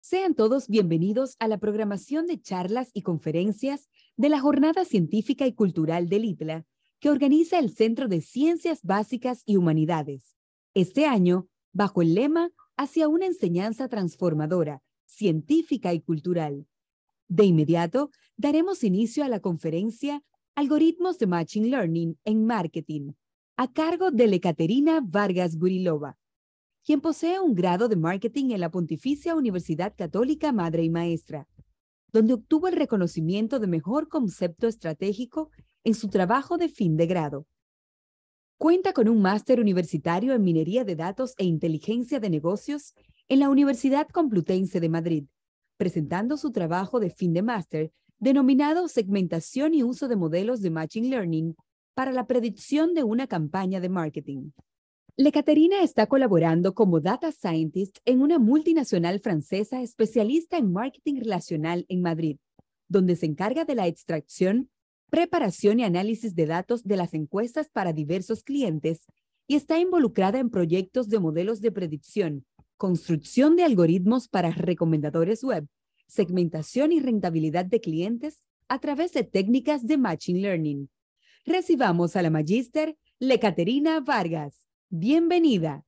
Sean todos bienvenidos a la programación de charlas y conferencias de la Jornada Científica y Cultural del ITLA, que organiza el Centro de Ciencias Básicas y Humanidades. Este año, bajo el lema Hacia una enseñanza transformadora, científica y cultural. De inmediato, daremos inicio a la conferencia Algoritmos de Machine Learning en Marketing, a cargo de Ekaterina Vargas Gurilova, quien posee un grado de marketing en la Pontificia Universidad Católica Madre y Maestra, donde obtuvo el reconocimiento de mejor concepto estratégico en su trabajo de fin de grado. Cuenta con un máster universitario en Minería de Datos e Inteligencia de Negocios en la Universidad Complutense de Madrid, presentando su trabajo de fin de máster denominado Segmentación y uso de modelos de Machine Learning para la predicción de una campaña de marketing. Ekaterina está colaborando como Data Scientist en una multinacional francesa especialista en marketing relacional en Madrid, donde se encarga de la extracción, preparación y análisis de datos de las encuestas para diversos clientes y está involucrada en proyectos de modelos de predicción, construcción de algoritmos para recomendadores web, segmentación y rentabilidad de clientes a través de técnicas de Machine Learning. Recibamos a la magíster Ekaterina Vargas. Bienvenida.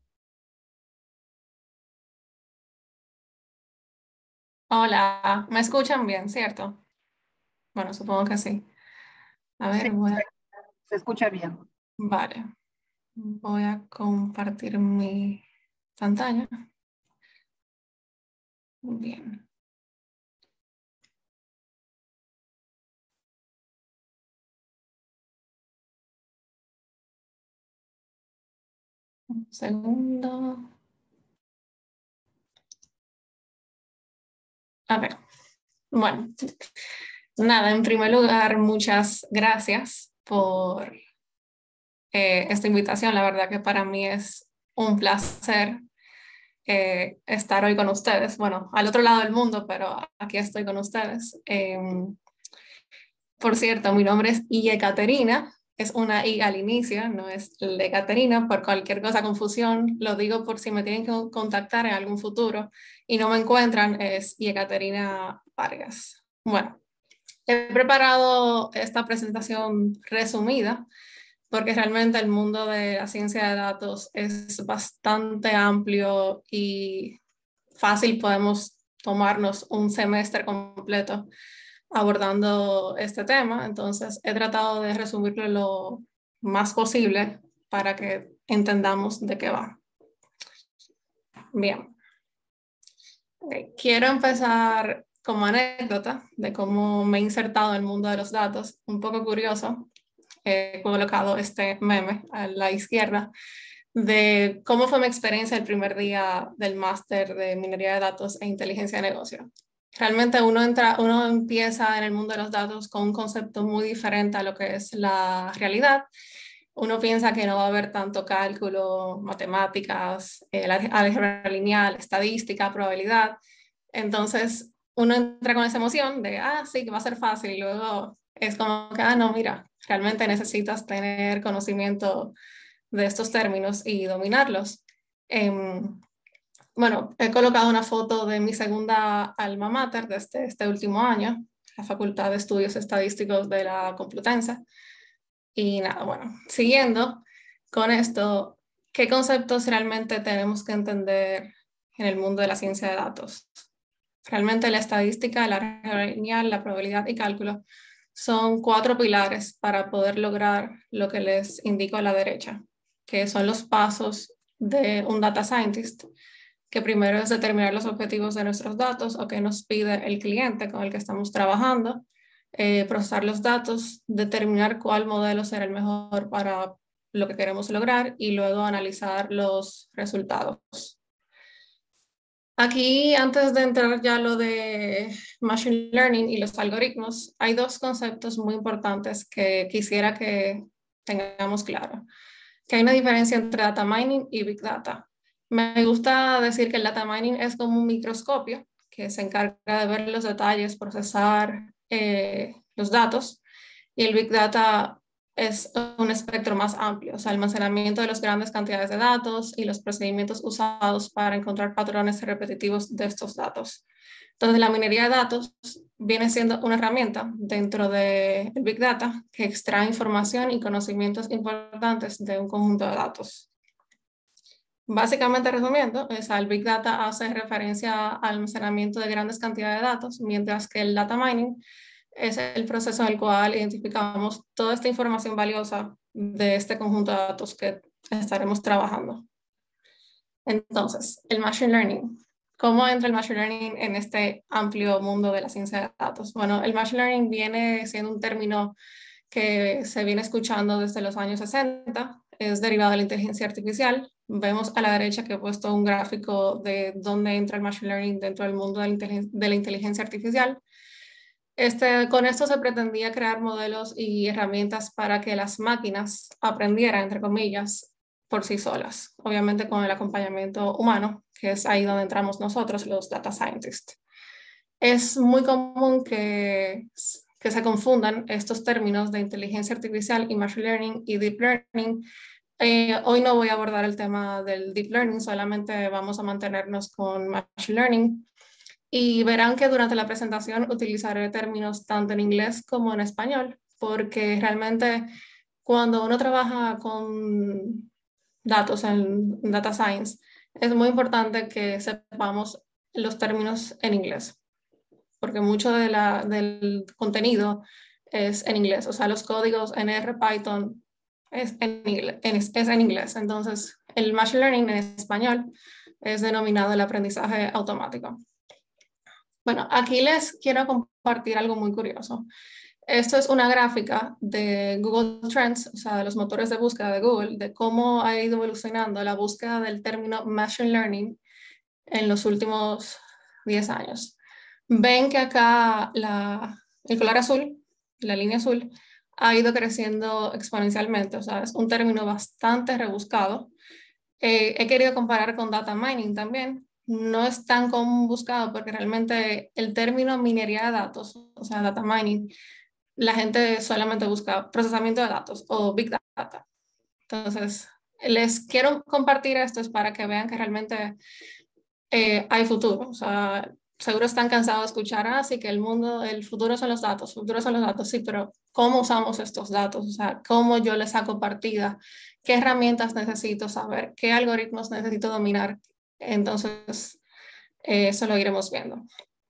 Hola, ¿me escuchan bien, cierto? Bueno, supongo que sí. A ver, Sí, se escucha bien. Vale, voy a compartir mi pantalla. Bien. Un segundo. A ver, bueno, nada, en primer lugar, muchas gracias por esta invitación. La verdad que para mí es un placer estar hoy con ustedes. Bueno, al otro lado del mundo, pero aquí estoy con ustedes. Por cierto, mi nombre es Ekaterina, es una I al inicio, no es Ekaterina. Por cualquier cosa, confusión, lo digo por si me tienen que contactar en algún futuro y no me encuentran, es Ekaterina Vargas. Bueno, he preparado esta presentación resumida porque realmente el mundo de la ciencia de datos es bastante amplio y fácil podemos tomarnos un semestre completo abordando este tema. Entonces he tratado de resumirlo lo más posible para que entendamos de qué va. Bien. Okay. Quiero empezar como anécdota de cómo me he insertado en el mundo de los datos. Un poco curioso, he colocado este meme a la izquierda de cómo fue mi experiencia el primer día del máster de Minería de Datos e Inteligencia de Negocio. Realmente uno empieza en el mundo de los datos con un concepto muy diferente a lo que es la realidad. Uno piensa que no va a haber tanto cálculo, matemáticas, álgebra lineal, estadística, probabilidad. Entonces uno entra con esa emoción de, sí, que va a ser fácil, y luego es como que, no, mira, realmente necesitas tener conocimiento de estos términos y dominarlos. Bueno, he colocado una foto de mi segunda alma mater de este último año, la Facultad de Estudios Estadísticos de la Complutense. Y nada, bueno, siguiendo con esto, ¿qué conceptos realmente tenemos que entender en el mundo de la ciencia de datos? Realmente la estadística, la álgebra lineal, la probabilidad y cálculo son 4 pilares para poder lograr lo que les indico a la derecha, que son los pasos de un data scientist, que primero es determinar los objetivos de nuestros datos o qué nos pide el cliente con el que estamos trabajando, procesar los datos, determinar cuál modelo será el mejor para lo que queremos lograr y luego analizar los resultados. Aquí, antes de entrar ya a lo de Machine Learning y los algoritmos, hay 2 conceptos muy importantes que quisiera que tengamos claro. Que hay una diferencia entre data mining y big data. Me gusta decir que el data mining es como un microscopio que se encarga de ver los detalles, procesar los datos, y el big data es un espectro más amplio, o sea, almacenamiento de las grandes cantidades de datos y los procedimientos usados para encontrar patrones repetitivos de estos datos. Entonces, la minería de datos viene siendo una herramienta dentro del Big Data que extrae información y conocimientos importantes de un conjunto de datos. Básicamente, resumiendo, el Big Data hace referencia al almacenamiento de grandes cantidades de datos, mientras que el data mining es el proceso en el cual identificamos toda esta información valiosa de este conjunto de datos que estaremos trabajando. Entonces, el Machine Learning. ¿Cómo entra el Machine Learning en este amplio mundo de la ciencia de datos? Bueno, el Machine Learning viene siendo un término que se viene escuchando desde los años 60, es derivado de la inteligencia artificial. Vemos a la derecha que he puesto un gráfico de dónde entra el Machine Learning dentro del mundo de la inteligencia artificial. Con esto se pretendía crear modelos y herramientas para que las máquinas aprendieran, entre comillas, por sí solas, obviamente con el acompañamiento humano, que es ahí donde entramos nosotros, los data scientists. Es muy común que se confundan estos términos de inteligencia artificial y machine learning y deep learning. Hoy no voy a abordar el tema del deep learning, solamente vamos a mantenernos con machine learning. Y verán que durante la presentación utilizaré términos tanto en inglés como en español, porque realmente cuando uno trabaja con datos en data science, es muy importante que sepamos los términos en inglés, porque mucho del contenido es en inglés, o sea, los códigos en R, Python es en inglés. Entonces, el machine learning en español es denominado el aprendizaje automático. Bueno, aquí les quiero compartir algo muy curioso. Esto es una gráfica de Google Trends, o sea, de los motores de búsqueda de Google, de cómo ha ido evolucionando la búsqueda del término Machine Learning en los últimos 10 años. Ven que acá el color azul, la línea azul, ha ido creciendo exponencialmente, o sea, es un término bastante rebuscado. He querido comparar con data mining también. No es tan común buscado porque realmente el término minería de datos, o sea, data mining, la gente solamente busca procesamiento de datos o big data. Entonces, les quiero compartir esto es para que vean que realmente hay futuro. O sea, seguro están cansados de escuchar así que el futuro son los datos, sí, pero ¿cómo usamos estos datos? O sea, ¿cómo yo les saco partida? ¿Qué herramientas necesito saber? ¿Qué algoritmos necesito dominar? Entonces, eso lo iremos viendo.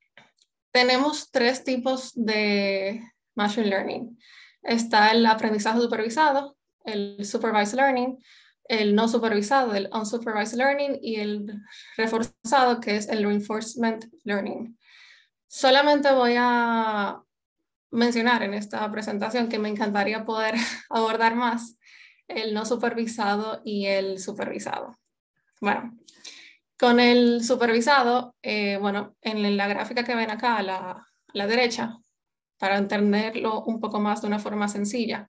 Tenemos 3 tipos de Machine Learning. Está el aprendizaje supervisado, el Supervised Learning, el no supervisado, el Unsupervised Learning y el reforzado, que es el Reinforcement Learning. Solamente voy a mencionar en esta presentación que me encantaría poder abordar más el no supervisado y el supervisado. Bueno, con el supervisado, bueno, en la gráfica que ven acá a la derecha, para entenderlo un poco más de una forma sencilla,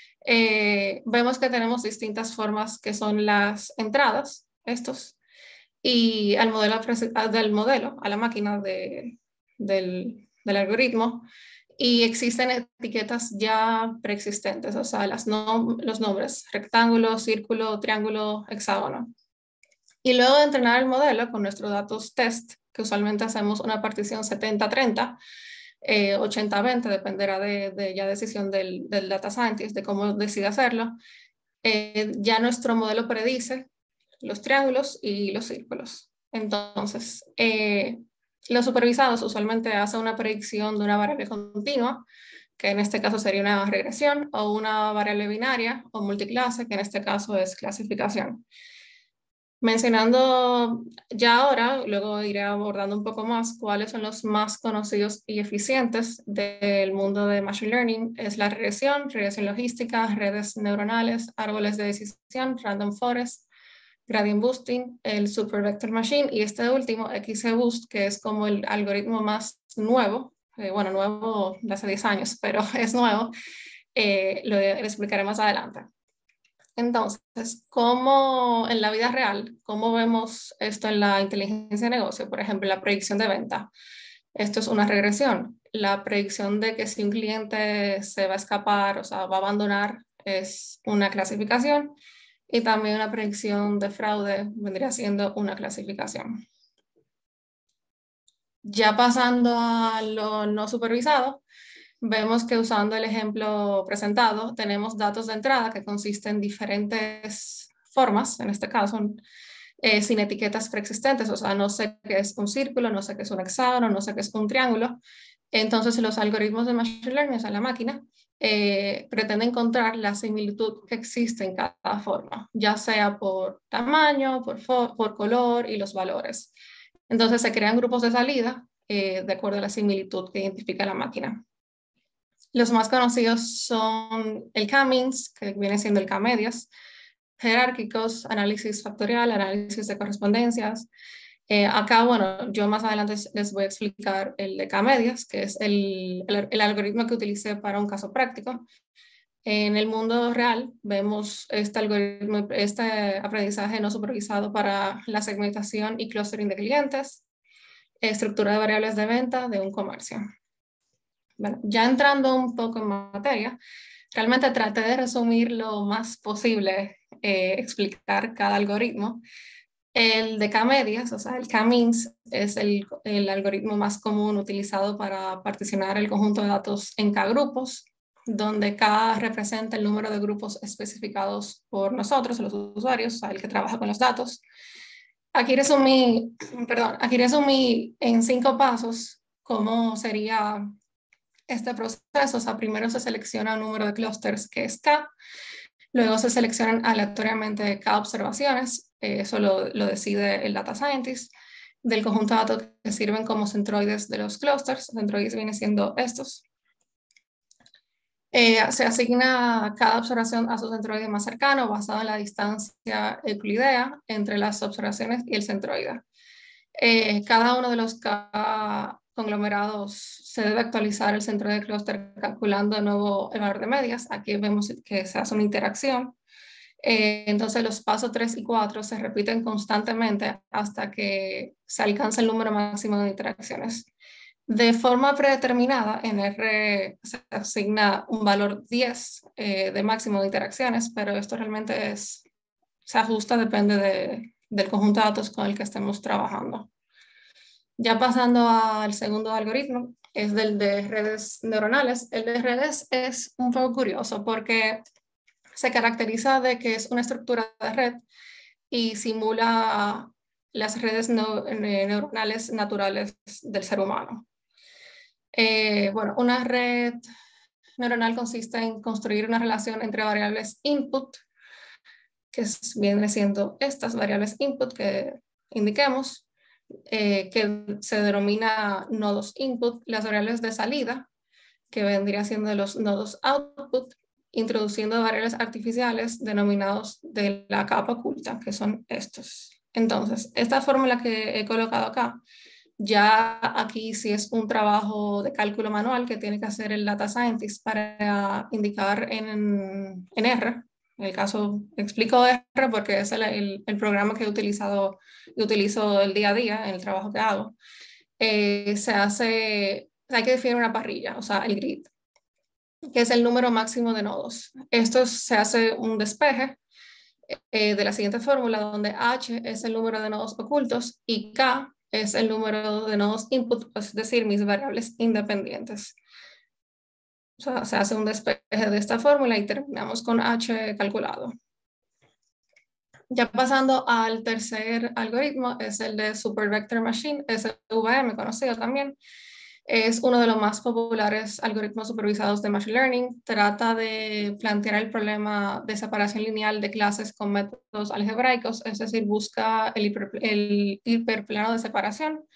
vemos que tenemos distintas formas que son las entradas, estos, y al modelo, a la máquina del algoritmo, y existen etiquetas ya preexistentes, o sea, los nombres, rectángulo, círculo, triángulo, hexágono. Y luego de entrenar el modelo con nuestros datos test, que usualmente hacemos una partición 70-30, 80-20, dependerá de ya decisión del data scientist, de cómo decide hacerlo, ya nuestro modelo predice los triángulos y los círculos. Entonces, los supervisados usualmente hacen una predicción de una variable continua, que en este caso sería una regresión, o una variable binaria o multiclase, que en este caso es clasificación. Mencionando ya ahora, luego iré abordando un poco más cuáles son los más conocidos y eficientes del mundo de Machine Learning. Es la regresión logística, redes neuronales, árboles de decisión, random forest, gradient boosting, el super vector machine y este último, XGBoost, que es como el algoritmo más nuevo, bueno, nuevo de hace 10 años, pero es nuevo, lo explicaré más adelante. Entonces, ¿cómo en la vida real, cómo vemos esto en la inteligencia de negocio? Por ejemplo, la predicción de venta. Esto es una regresión. La predicción de que si un cliente se va a escapar, o sea, va a abandonar es una clasificación y también una predicción de fraude vendría siendo una clasificación. Ya pasando a lo no supervisado, vemos que usando el ejemplo presentado tenemos datos de entrada que consisten en diferentes formas, en este caso sin etiquetas preexistentes, o sea, no sé qué es un círculo, no sé qué es un hexágono, no sé qué es un triángulo. Entonces los algoritmos de Machine Learning, o sea, la máquina, pretende encontrar la similitud que existe en cada forma, ya sea por tamaño, por color y los valores. Entonces se crean grupos de salida de acuerdo a la similitud que identifica la máquina. Los más conocidos son el K-means, que viene siendo el K-medias, jerárquicos, análisis factorial, análisis de correspondencias. Acá, bueno, yo más adelante les voy a explicar el de K-medias, que es el algoritmo que utilicé para un caso práctico. En el mundo real vemos este algoritmo, este aprendizaje no supervisado para la segmentación y clustering de clientes, estructura de variables de venta de un comercio. Bueno, ya entrando un poco en materia, realmente traté de resumir lo más posible, explicar cada algoritmo. El de K-medias, o sea, el K-means, es el algoritmo más común utilizado para particionar el conjunto de datos en K-grupos, donde K representa el número de grupos especificados por nosotros, los usuarios, o sea, el que trabaja con los datos. Aquí resumí en 5 pasos cómo sería este proceso. O sea, primero se selecciona un número de clústeres que es K, luego se seleccionan aleatoriamente K observaciones, eso lo decide el data scientist, del conjunto de datos que sirven como centroides de los clústeres. Centroides vienen siendo estos. Se asigna cada observación a su centroide más cercano basado en la distancia euclidea entre las observaciones y el centroide. Cada uno de los conglomerados se debe actualizar el centroide de clúster calculando de nuevo el valor de medias. Aquí vemos que se hace una interacción. Entonces los pasos 3 y 4 se repiten constantemente hasta que se alcanza el número máximo de interacciones. De forma predeterminada, en R se asigna un valor 10 de máximo de interacciones, pero esto realmente se ajusta, depende del conjunto de datos con el que estemos trabajando. Ya pasando al segundo algoritmo, es del de redes neuronales. El de redes es un poco curioso porque se caracteriza de que es una estructura de red y simula las redes neuronales naturales del ser humano. Bueno, una red neuronal consiste en construir una relación entre variables input, que vienen siendo estas variables input que indiquemos, que se denomina nodos input, las variables de salida, que vendrían siendo los nodos output, introduciendo variables artificiales denominados de la capa oculta, que son estos. Entonces, esta fórmula que he colocado acá, ya aquí sí es un trabajo de cálculo manual que tiene que hacer el data scientist para indicar en R. En el caso, explico R porque es el programa que utilizo el día a día en el trabajo que hago. Hay que definir una parrilla, o sea, el grid, que es el número máximo de nodos. Esto se hace un despeje de la siguiente fórmula, donde H es el número de nodos ocultos y K es el número de nodos input, es decir, mis variables independientes. O sea, se hace un despeje de esta fórmula y terminamos con H calculado. Ya pasando al tercer algoritmo, es el de Super Vector Machine, SVM, conocido también. Es uno de los más populares algoritmos supervisados de Machine Learning. Trata de plantear el problema de separación lineal de clases con métodos algebraicos, es decir, busca el hiperplano de separación.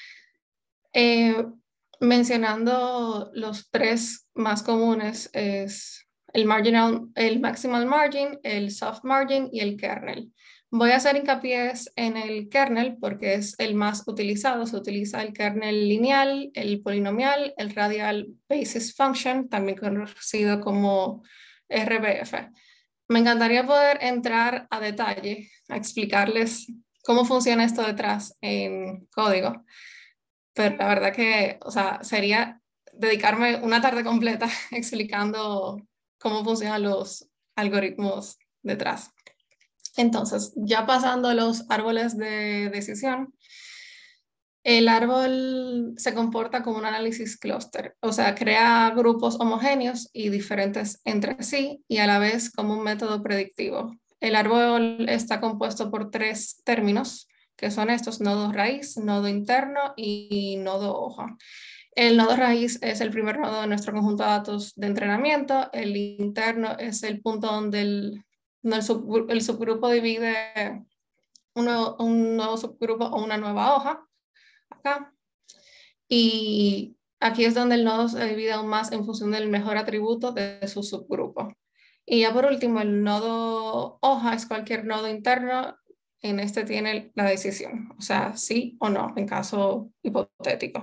Mencionando los 3 más comunes es el maximal margin, el soft margin y el kernel. Voy a hacer hincapié en el kernel porque es el más utilizado. Se utiliza el kernel lineal, el polinomial, el radial basis function, también conocido como RBF. Me encantaría poder entrar a detalle, a explicarles cómo funciona esto detrás en código, pero la verdad que, o sea, sería dedicarme una tarde completa explicando cómo funcionan los algoritmos detrás. Entonces, ya pasando a los árboles de decisión, el árbol se comporta como un análisis clúster, o sea, crea grupos homogéneos y diferentes entre sí y a la vez como un método predictivo. El árbol está compuesto por 3 términos, que son estos: nodo raíz, nodo interno y nodo hoja. El nodo raíz es el primer nodo de nuestro conjunto de datos de entrenamiento. El interno es el punto donde el subgrupo divide un nuevo subgrupo o una nueva hoja. Acá. Y aquí es donde el nodo se divide aún más en función del mejor atributo de su subgrupo. Y ya por último, el nodo hoja es cualquier nodo interno. En este tiene la decisión, o sea, sí o no, en caso hipotético.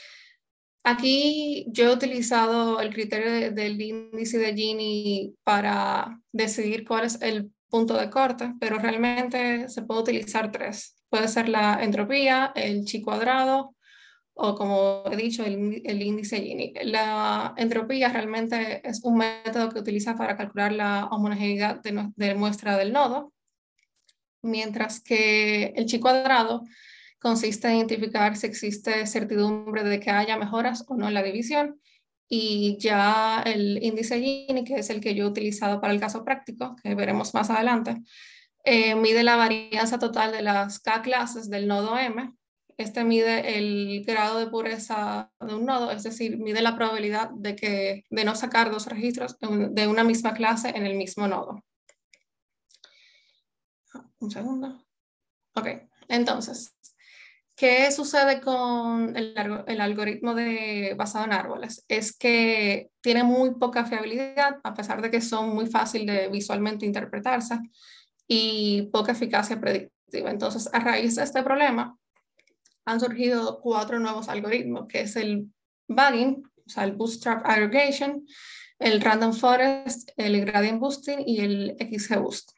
Aquí yo he utilizado el criterio del índice de Gini para decidir cuál es el punto de corte, pero realmente se puede utilizar 3. Puede ser la entropía, el chi cuadrado o, como he dicho, el índice Gini. La entropía realmente es un método que utiliza para calcular la homogeneidad de muestra del nodo, mientras que el chi cuadrado consiste en identificar si existe certidumbre de que haya mejoras o no en la división. Y ya el índice Gini, que es el que yo he utilizado para el caso práctico, que veremos más adelante, mide la varianza total de las K clases del nodo M. Este mide el grado de pureza de un nodo, es decir, mide la probabilidad de no sacar 2 registros de una misma clase en el mismo nodo. Un segundo. Ok, entonces, ¿qué sucede con el algoritmo basado en árboles? Es que tiene muy poca fiabilidad, a pesar de que son muy fáciles de visualmente interpretarse, y poca eficacia predictiva. Entonces, a raíz de este problema, han surgido 4 nuevos algoritmos, que es el Bagging, o sea, el Bootstrap Aggregation, el Random Forest, el Gradient Boosting y el XGBoost.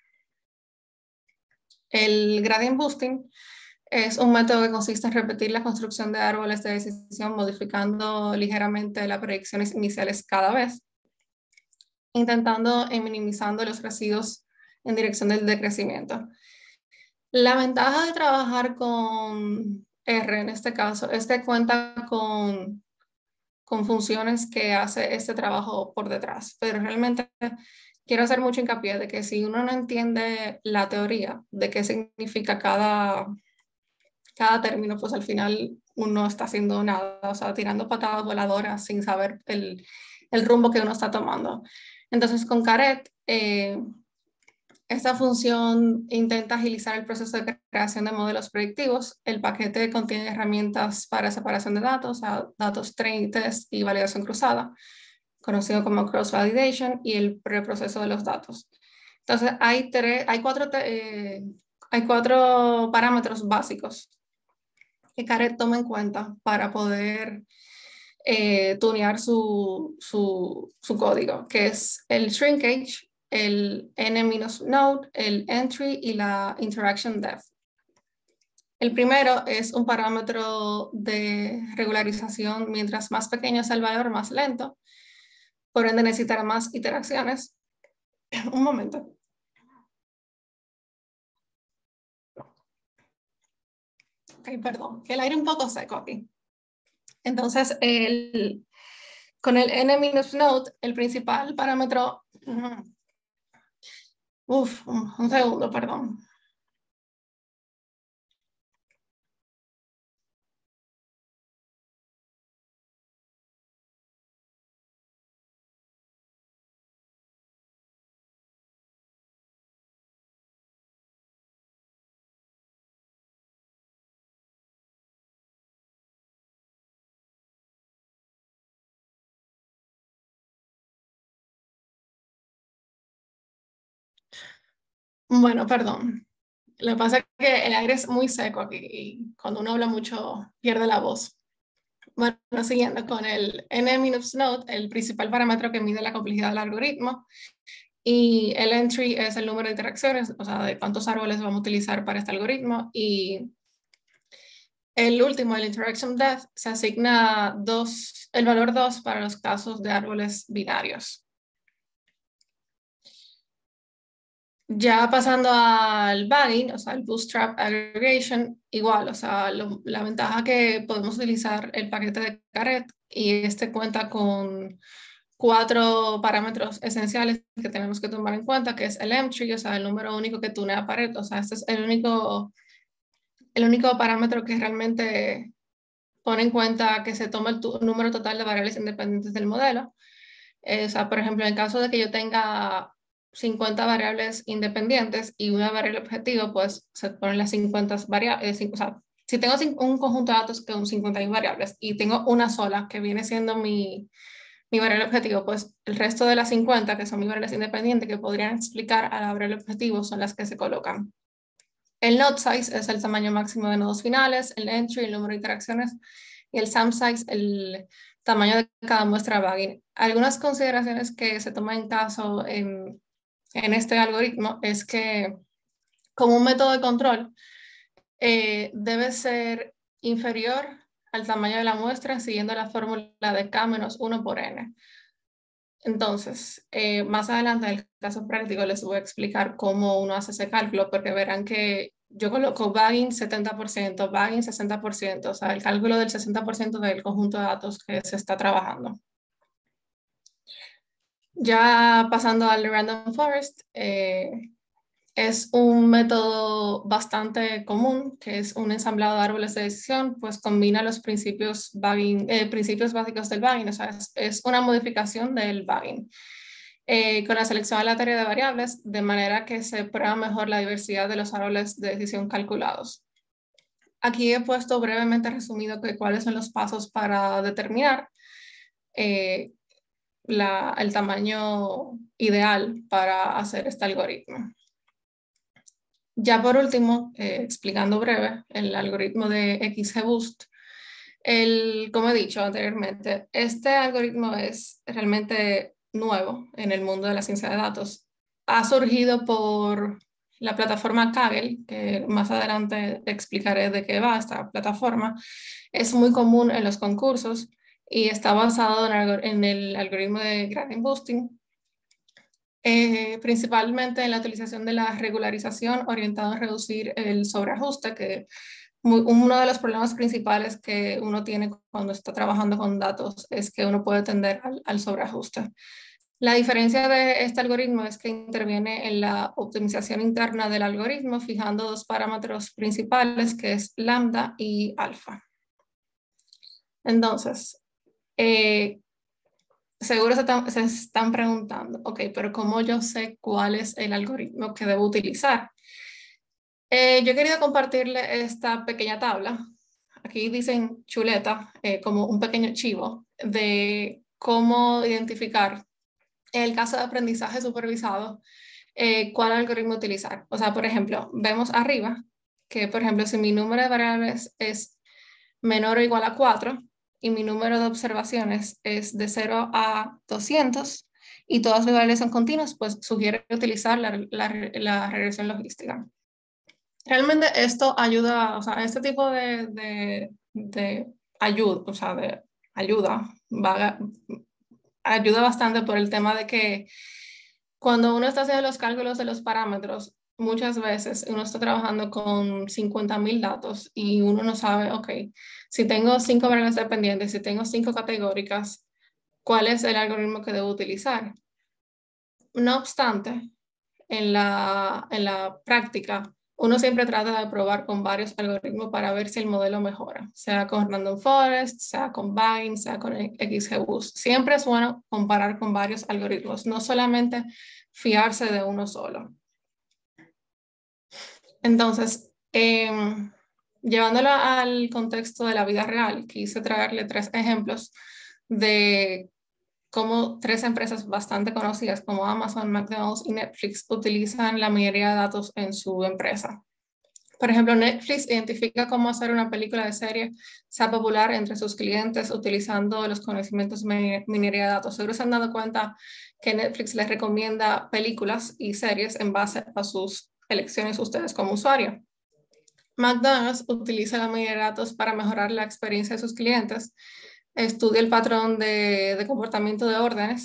El Gradient Boosting es un método que consiste en repetir la construcción de árboles de decisión modificando ligeramente las predicciones iniciales cada vez, intentando y minimizando los residuos en dirección del decrecimiento. La ventaja de trabajar con R en este caso es que cuenta con funciones que hace este trabajo por detrás, pero realmente quiero hacer mucho hincapié de que si uno no entiende la teoría de qué significa cada término, pues al final uno está haciendo nada, o sea, tirando patadas voladoras sin saber el rumbo que uno está tomando. Entonces con Caret, esta función intenta agilizar el proceso de creación de modelos predictivos. El paquete contiene herramientas para separación de datos, o sea, datos train, test y validación cruzada, conocido como cross-validation, y el preproceso de los datos. Entonces hay 4 parámetros básicos que Caret toma en cuenta para poder tunear su código, que es el shrinkage, el n-node, el entry y la interaction depth. El primero es un parámetro de regularización. Mientras más pequeño sea el valor, más lento. Por ende, necesitará más iteraciones. Un momento. Ok, perdón, que el aire un poco seco aquí. Entonces, con el n-node, el principal parámetro... un segundo, perdón. Bueno, perdón. Lo que pasa es que el aire es muy seco aquí y cuando uno habla mucho pierde la voz. Bueno, siguiendo con el n-node, el principal parámetro que mide la complejidad del algoritmo, y el entry es el número de interacciones, o sea, de cuántos árboles vamos a utilizar para este algoritmo, y el último, el interaction depth, se asigna el valor 2 para los casos de árboles binarios. Ya pasando al bagging, o sea, el Bootstrap Aggregation, igual, o sea, la ventaja que podemos utilizar el paquete de Caret y este cuenta con 4 parámetros esenciales que tenemos que tomar en cuenta, que es el entry, o sea, el número único que tunea Pareto, o sea, este es el único parámetro que realmente pone en cuenta que se toma el número total de variables independientes del modelo. O sea, por ejemplo, en caso de que yo tenga 50 variables independientes y una variable objetivo, pues se ponen las 50 variables. O sea, si tengo un conjunto de datos con 51 variables y tengo una sola que viene siendo mi variable objetivo, pues el resto de las 50, que son mis variables independientes, que podrían explicar a la variable objetivo, son las que se colocan. El node size es el tamaño máximo de nodos finales, el entry, el número de interacciones, y el sum size, el tamaño de cada muestra de bagging. Algunas consideraciones que se toman en caso en este algoritmo es que como un método de control debe ser inferior al tamaño de la muestra siguiendo la fórmula de K menos 1 por N. Entonces, más adelante en el caso práctico les voy a explicar cómo uno hace ese cálculo, porque verán que yo coloco bagging 70%, bagging 60%, o sea, el cálculo del 60% del conjunto de datos que se está trabajando. Ya pasando al Random Forest, es un método bastante común, que es un ensamblado de árboles de decisión, pues combina los principios básicos del bagging, o sea, es una modificación del bagging. Con la selección aleatoria de variables, de manera que se prueba mejor la diversidad de los árboles de decisión calculados. Aquí he puesto brevemente resumido cuáles son los pasos para determinar el tamaño ideal para hacer este algoritmo. Ya por último, explicando breve, el algoritmo de XGBoost. Como he dicho anteriormente, este algoritmo es realmente nuevo en el mundo de la ciencia de datos. Ha surgido por la plataforma Kaggle, que más adelante explicaré de qué va esta plataforma. Es muy común en los concursos y está basado en el algoritmo de gradient boosting, principalmente en la utilización de la regularización orientada a reducir el sobreajuste, que uno de los problemas principales que uno tiene cuando está trabajando con datos es que uno puede tender al sobreajuste. La diferencia de este algoritmo es que interviene en la optimización interna del algoritmo, fijando 2 parámetros principales, que es lambda y alfa. Entonces, seguro se están preguntando, ok, pero ¿cómo yo sé cuál es el algoritmo que debo utilizar? Yo he querido compartirle esta pequeña tabla. Aquí dicen chuleta, como un pequeño chivo de cómo identificar, en el caso de aprendizaje supervisado, cuál algoritmo utilizar. O sea, por ejemplo, vemos arriba que, por ejemplo, si mi número de variables es menor o igual a 4 y mi número de observaciones es de 0 a 200 y todas mis variables son continuas, pues sugiere utilizar la regresión logística. Realmente esto ayuda, o sea, este tipo de ayuda, o sea, de ayuda, ayuda bastante por el tema de que cuando uno está haciendo los cálculos de los parámetros, muchas veces uno está trabajando con 50.000 datos y uno no sabe, ok, si tengo 5 variables dependientes, si tengo 5 categóricas, ¿cuál es el algoritmo que debo utilizar? No obstante, en la práctica, uno siempre trata de probar con varios algoritmos para ver si el modelo mejora, sea con Random Forest, sea con Bagging, sea con XGBoost. Siempre es bueno comparar con varios algoritmos, no solamente fiarse de uno solo. Entonces, llevándolo al contexto de la vida real, quise traerle 3 ejemplos de cómo 3 empresas bastante conocidas como Amazon, McDonald's y Netflix utilizan la mayoría de datos en su empresa. Por ejemplo, Netflix identifica cómo hacer una película de serie sea popular entre sus clientes utilizando los conocimientos de minería de datos. Seguro se han dado cuenta que Netflix les recomienda películas y series en base a sus elecciones ustedes como usuario. McDonald's utiliza la minería de datos para mejorar la experiencia de sus clientes, estudia el patrón de comportamiento de órdenes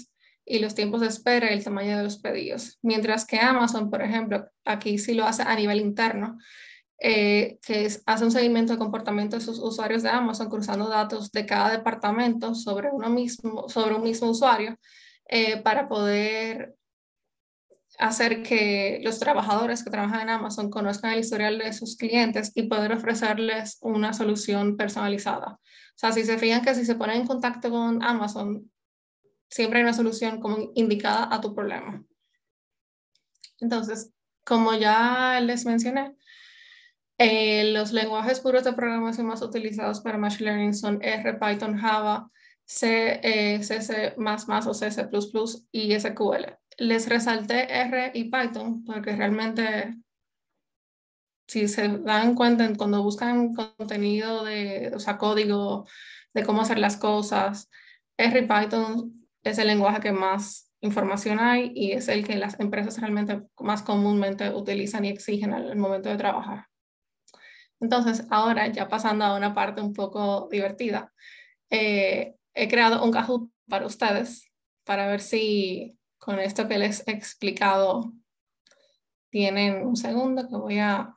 y los tiempos de espera y el tamaño de los pedidos. Mientras que Amazon, por ejemplo, aquí sí lo hace a nivel interno, hace un seguimiento de comportamiento de sus usuarios de Amazon cruzando datos de cada departamento sobre un mismo usuario para poder hacer que los trabajadores que trabajan en Amazon conozcan el historial de sus clientes y poder ofrecerles una solución personalizada. O sea, si se fijan que si se ponen en contacto con Amazon, siempre hay una solución como indicada a tu problema. Entonces, como ya les mencioné, los lenguajes puros de programación más utilizados para Machine Learning son R, Python, Java, C, C++ o C++ y SQL. Les resalté R y Python porque realmente, si se dan cuenta, cuando buscan contenido o sea, código de cómo hacer las cosas, R y Python es el lenguaje que más información hay y es el que las empresas realmente más comúnmente utilizan y exigen al momento de trabajar. Entonces, ahora ya pasando a una parte un poco divertida, he creado un Kahoot para ustedes para ver si con esto que les he explicado tienen un segundo que voy a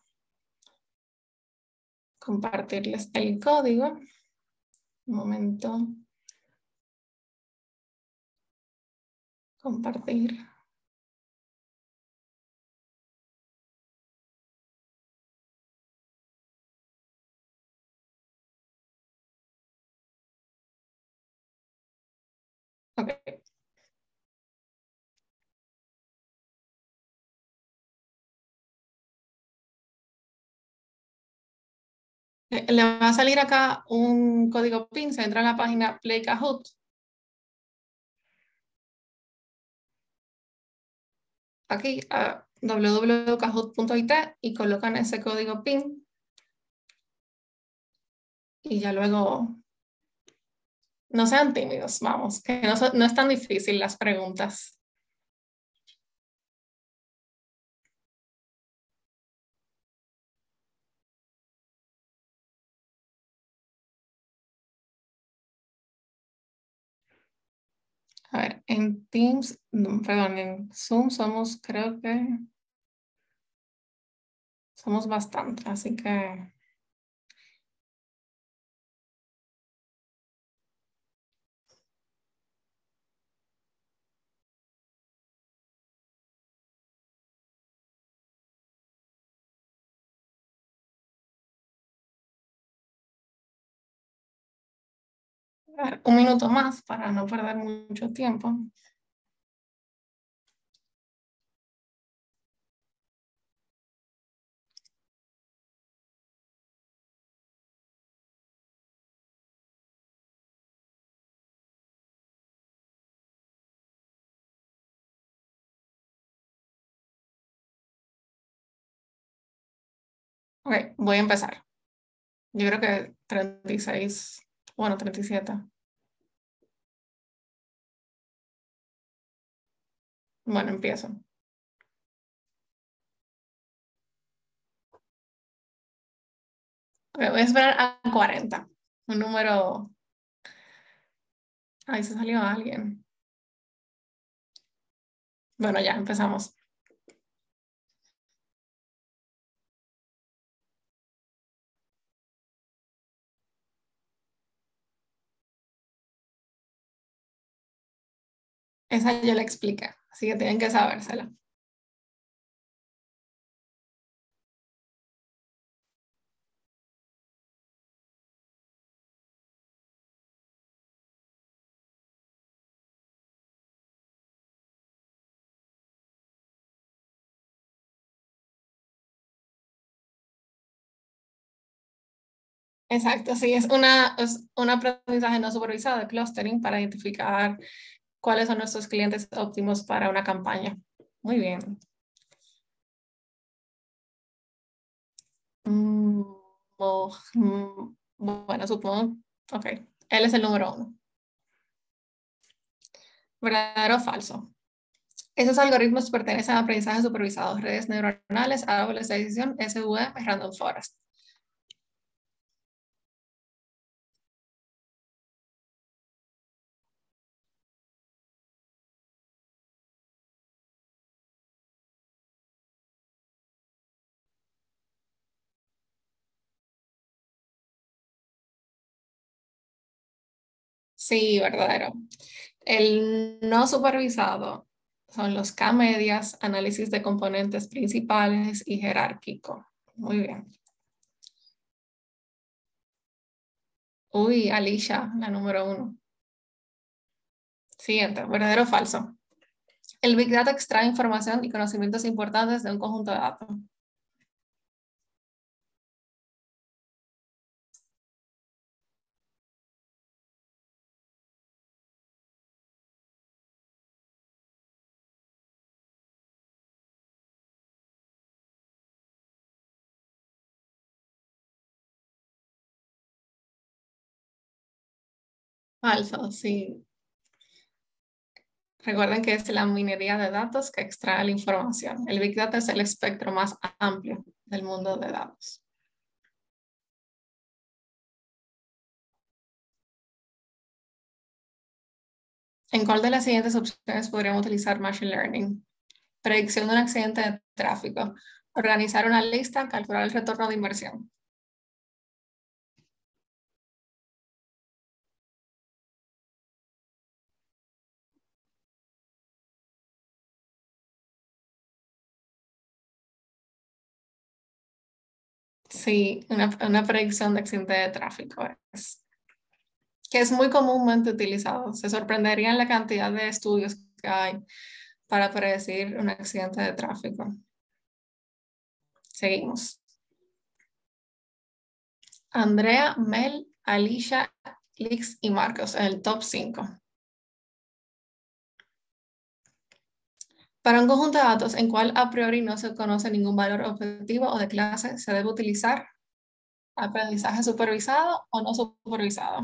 compartirles el código. Un momento. Compartir. Ok. Le va a salir acá un código PIN, se entra en la página Play Kahoot. Aquí a www.kahoot.it y colocan ese código PIN y ya luego no sean tímidos, vamos, que no es tan difícil las preguntas. A ver, en Teams, perdón, en Zoom creo que somos bastante, así que a ver, un minuto más para no perder mucho tiempo. Ok, voy a empezar. Yo creo que 36, bueno, 37. Bueno, empiezo. Ok, voy a esperar a 40. Un número... Ahí se salió alguien. Bueno, ya empezamos. Esa yo la expliqué, así que tienen que sabérsela. Exacto, sí, es un aprendizaje no supervisado de clustering para identificar cuáles son nuestros clientes óptimos para una campaña. Muy bien. Mm, bueno, supongo. Ok, él es el número 1. ¿Verdadero o falso? Esos algoritmos pertenecen a aprendizaje supervisado, redes neuronales, árboles de decisión, SVM, Random Forest. Sí, verdadero. El no supervisado son los K-medias, análisis de componentes principales y jerárquico. Muy bien. Uy, Alicia, la número 1. Siguiente, verdadero o falso. El Big Data extrae información y conocimientos importantes de un conjunto de datos. Falso, sí. Recuerden que es la minería de datos que extrae la información. El Big Data es el espectro más amplio del mundo de datos. ¿En cuál de las siguientes opciones podríamos utilizar Machine Learning? Predicción de un accidente de tráfico, organizar una lista, calcular el retorno de inversión. Sí, una predicción de accidente de tráfico que es muy comúnmente utilizado. Se sorprenderían la cantidad de estudios que hay para predecir un accidente de tráfico. Seguimos. Andrea, Mel, Alicia, Lix y Marcos en el top 5. Para un conjunto de datos en cual a priori no se conoce ningún valor objetivo o de clase, se debe utilizar aprendizaje supervisado o no supervisado.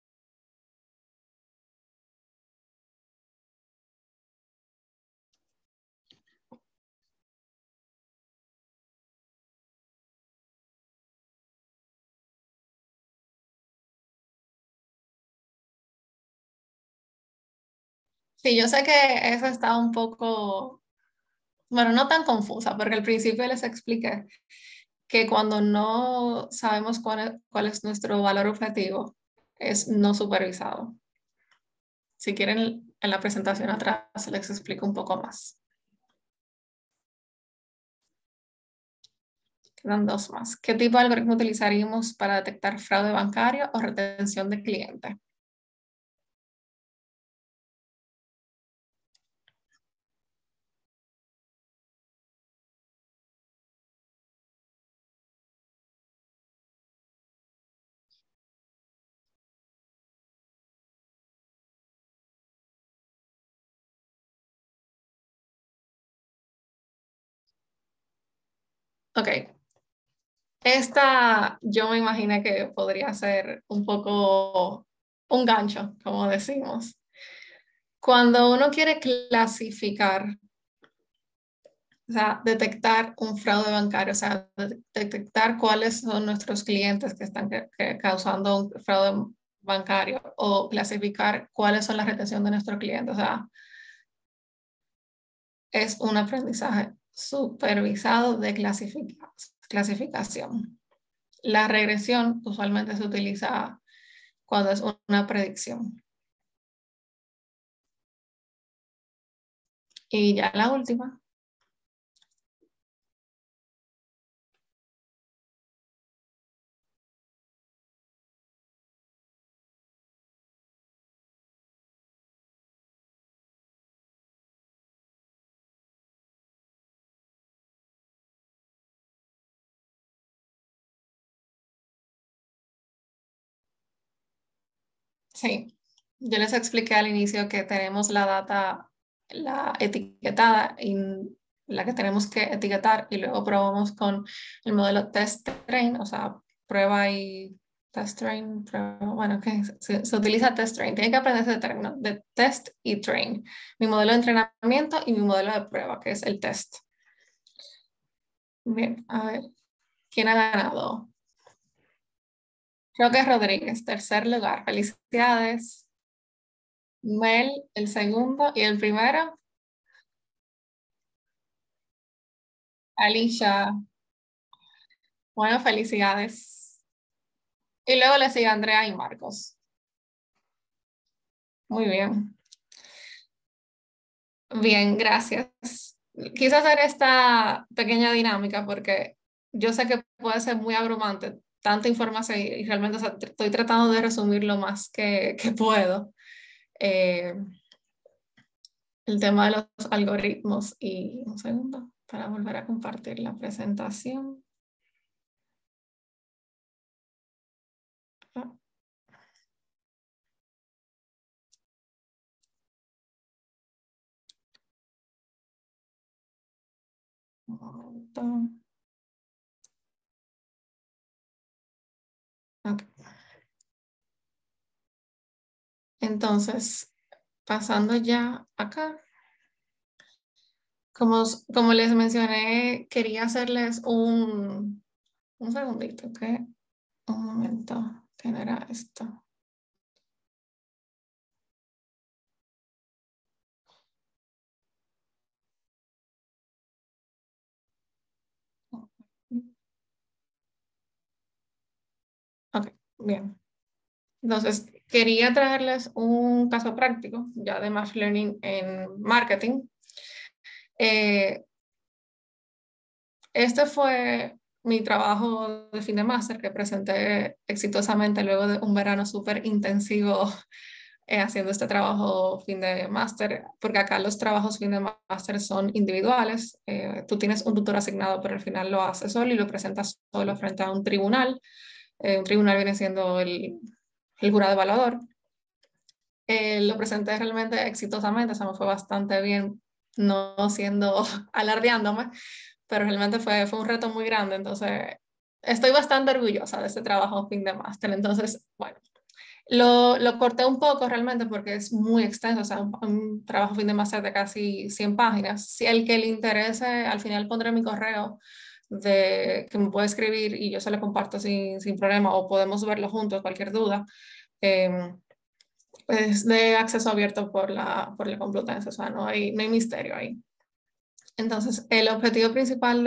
Sí, yo sé que eso está un poco, bueno, no tan confusa, porque al principio les expliqué que cuando no sabemos cuál es nuestro valor objetivo, es no supervisado. Si quieren, en la presentación atrás les explico un poco más. Quedan 2 más. ¿Qué tipo de algoritmo utilizaríamos para detectar fraude bancario o retención de cliente? Ok. Esta yo me imaginé que podría ser un poco un gancho, como decimos. Cuando uno quiere clasificar, o sea, detectar un fraude bancario, o sea, detectar cuáles son nuestros clientes que están causando un fraude bancario o clasificar cuáles son las retenciones de nuestros clientes, o sea, es un aprendizaje supervisado de clasificación. La regresión usualmente se utiliza cuando es una predicción. Y ya la última. Sí, yo les expliqué al inicio que tenemos la data, la etiquetada y la que tenemos que etiquetar y luego probamos con el modelo test train, o sea, prueba y test train, prueba, bueno, que se utiliza test train. Tienen que aprender ese término de test y train. Mi modelo de entrenamiento y mi modelo de prueba, que es el test. Bien, a ver, ¿quién ha ganado? Creo que es Rodríguez, tercer lugar. Felicidades. Mel, el segundo, y el primero, Alicia. Bueno, felicidades. Y luego le sigue Andrea y Marcos. muy bien. Bien, gracias. Quise hacer esta pequeña dinámica porque yo sé que puede ser muy abrumante, tanta información y realmente, o sea, estoy tratando de resumir lo más que puedo. Eh, el tema de los algoritmos y un segundo para volver a compartir la presentación. Un momento. Okay. Entonces, pasando ya acá, como les mencioné, quería hacerles un segundito, ¿ok? Un momento, ¿qué no era esto? Ok, bien. Entonces, quería traerles un caso práctico ya de Machine Learning en marketing. Este fue mi trabajo de fin de máster que presenté exitosamente luego de un verano súper intensivo haciendo este trabajo fin de máster, porque acá los trabajos fin de máster son individuales. Tú tienes un tutor asignado, pero al final lo haces solo y lo presentas solo frente a un tribunal. Un tribunal viene siendo el jurado evaluador. Lo presenté realmente exitosamente, o sea, me fue bastante bien, no siendo alardeándome, pero realmente fue un reto muy grande, entonces estoy bastante orgullosa de este trabajo fin de máster. Entonces, bueno, lo corté un poco realmente porque es muy extenso, o sea, un trabajo fin de máster de casi 100 páginas. Si el que le interese, al final pondré mi correo de que me puede escribir y yo se lo comparto sin problema, o podemos verlo juntos, cualquier duda. Es de acceso abierto por la Complutense, o sea, no hay misterio ahí. Entonces, el objetivo principal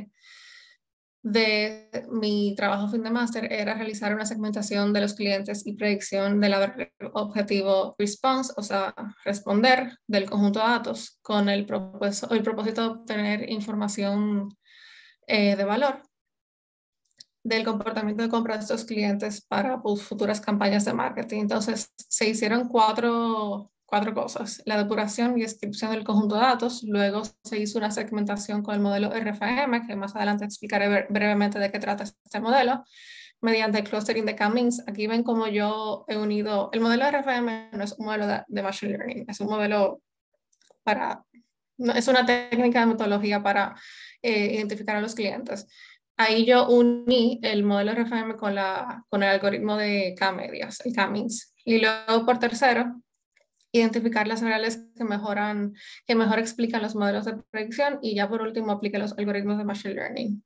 de mi trabajo fin de máster era realizar una segmentación de los clientes y predicción del objetivo response, o sea, responder del conjunto de datos con el propósito de obtener información de valor del comportamiento de compra de estos clientes para pues, futuras campañas de marketing. Entonces, se hicieron cuatro cosas: la depuración y descripción del conjunto de datos, luego se hizo una segmentación con el modelo RFM, que más adelante explicaré brevemente de qué trata este modelo, mediante el clustering de K-means. Aquí ven cómo yo he unido, el modelo RFM no es un modelo de Machine Learning, es un modelo es una técnica de metodología para identificar a los clientes. Ahí yo uní el modelo RFM con el algoritmo de K-medias, el K-means. Y luego, por tercero, identificar las variables que mejor explican los modelos de predicción, y ya por último apliqué los algoritmos de Machine Learning.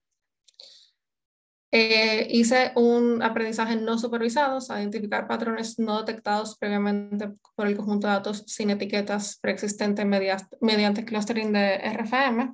Hice un aprendizaje no supervisado, o sea, identificar patrones no detectados previamente por el conjunto de datos sin etiquetas preexistentes mediante clustering de RFM.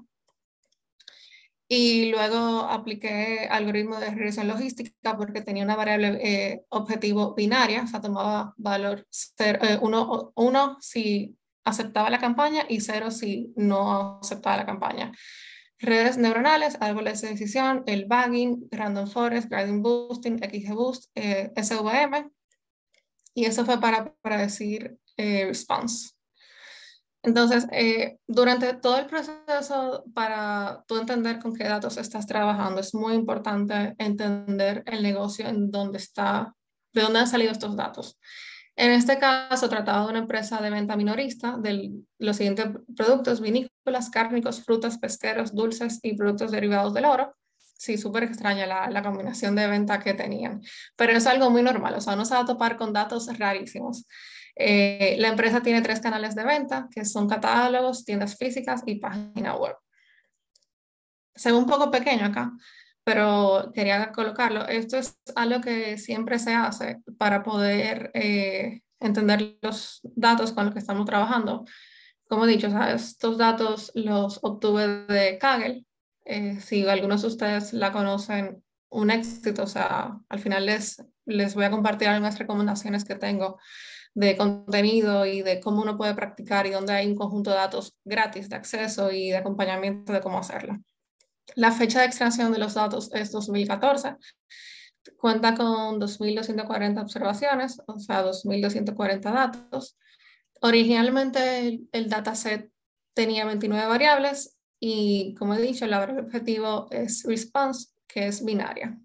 Y luego apliqué algoritmo de regresión logística porque tenía una variable objetivo binaria, o sea, tomaba valor 1 si aceptaba la campaña y 0 si no aceptaba la campaña. Redes neuronales, árboles de decisión, el bagging, random forest, gradient boosting, XGBoost, SVM, y eso fue para decir response. Entonces, durante todo el proceso, para tú entender con qué datos estás trabajando, es muy importante entender el negocio en dónde está, de dónde han salido estos datos. En este caso, trataba de una empresa de venta minorista de los siguientes productos: vinícolas, cárnicos, frutas, pesqueros, dulces y productos derivados del oro. Sí, súper extraña la combinación de venta que tenían, pero es algo muy normal, o sea, no se va a topar con datos rarísimos. La empresa tiene 3 canales de venta, que son catálogos, tiendas físicas y página web. Se ve un poco pequeño acá, pero quería colocarlo. Esto es algo que siempre se hace para poder entender los datos con los que estamos trabajando. Como he dicho, estos datos los obtuve de Kaggle. Si algunos de ustedes la conocen, un éxito. O sea, al final les voy a compartir algunas recomendaciones que tengo de contenido y de cómo uno puede practicar y dónde hay un conjunto de datos gratis de acceso y de acompañamiento de cómo hacerlo. La fecha de extracción de los datos es 2014. Cuenta con 2.240 observaciones, o sea, 2.240 datos. Originalmente el dataset tenía 29 variables y, como he dicho, la variable objetivo es response, que es binaria.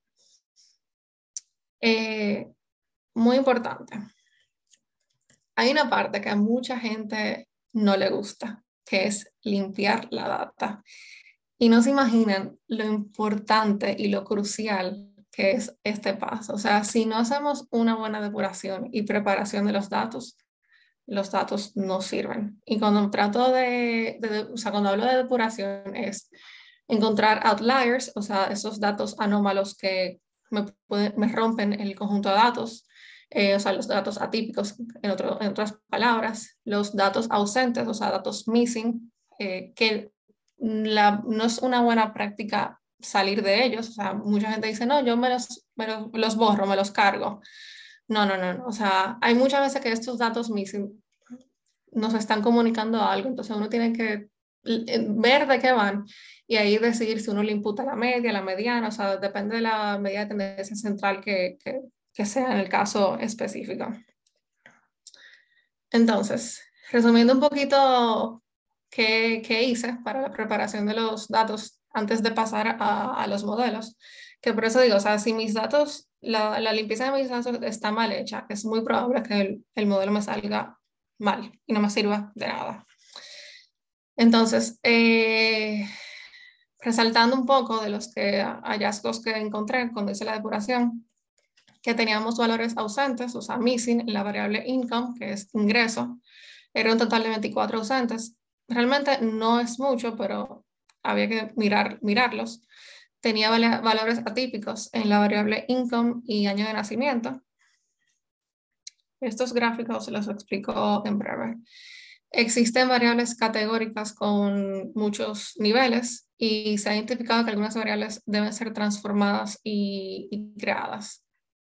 Muy importante. Hay una parte que a mucha gente no le gusta, que es limpiar la data. Y no se imaginan lo importante y lo crucial que es este paso. O sea, si no hacemos una buena depuración y preparación de los datos no sirven. Y cuando trato o sea, cuando hablo de depuración es encontrar outliers, o sea, esos datos anómalos que me rompen el conjunto de datos, o sea, los datos atípicos, en otras palabras, los datos ausentes, o sea, datos missing, que no es una buena práctica salir de ellos. O sea, mucha gente dice, no, yo me los borro, me los cargo. No, no, no, no. O sea, hay muchas veces que estos datos missing nos están comunicando algo, entonces uno tiene que ver de qué van y ahí decidir si uno le imputa la media, la mediana, o sea, depende de la medida de tendencia central que sea en el caso específico. Entonces, resumiendo un poquito qué hice para la preparación de los datos antes de pasar a los modelos, que por eso digo, o sea, si mis datos, la limpieza de mis datos está mal hecha, es muy probable que el modelo me salga mal y no me sirva de nada. Entonces, resaltando un poco de los hallazgos que encontré cuando hice la depuración, que teníamos valores ausentes, o sea, missing, en la variable income, que es ingreso, era un total de 24 ausentes. Realmente no es mucho, pero había que mirarlos. Tenía valores atípicos en la variable income y año de nacimiento. Estos gráficos los explico en breve. Existen variables categóricas con muchos niveles y se ha identificado que algunas variables deben ser transformadas y creadas.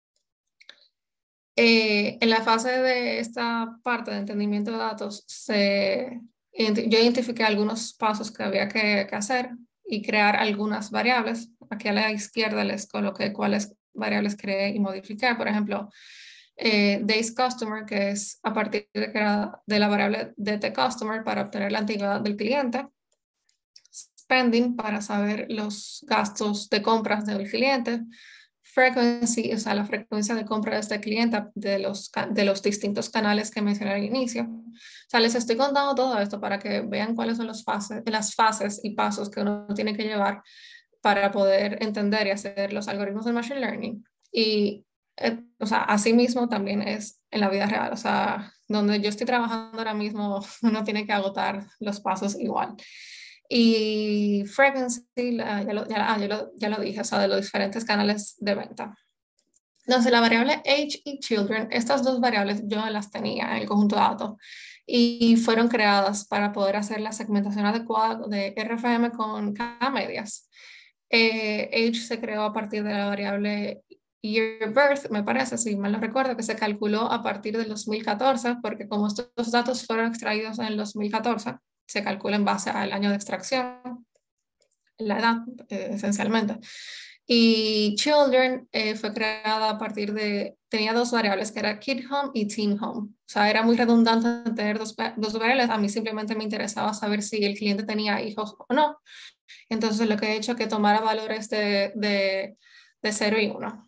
En la fase de esta parte de entendimiento de datos, yo identifiqué algunos pasos que había que hacer y crear algunas variables. Aquí a la izquierda les coloqué cuáles variables creé y modifiqué. Por ejemplo, Days Customer, que es a partir de la variable DTCustomer para obtener la antigüedad del cliente. Spending, para saber los gastos de compras del cliente. Frequency, o sea, la frecuencia de compra de este cliente de los distintos canales que mencioné al inicio. O sea, les estoy contando todo esto para que vean cuáles son las fases y pasos que uno tiene que llevar para poder entender y hacer los algoritmos de Machine Learning. Y, o sea, así mismo también es en la vida real. O sea, donde yo estoy trabajando ahora mismo, uno tiene que agotar los pasos igual. Y frequency, ya lo dije, o sea, de los diferentes canales de venta. Entonces, la variable age y children, estas dos variables yo las tenía en el conjunto de datos y fueron creadas para poder hacer la segmentación adecuada de RFM con cada medias. Age se creó a partir de la variable year birth, me parece, si mal no recuerdo, que se calculó a partir del 2014, porque como estos datos fueron extraídos en el 2014, se calcula en base al año de extracción, la edad, esencialmente. Y Children fue creada a partir tenía dos variables, que era Kid Home y Teen Home. O sea, era muy redundante tener dos variables. A mí simplemente me interesaba saber si el cliente tenía hijos o no. Entonces, lo que he hecho es que tomara valores de 0 y 1.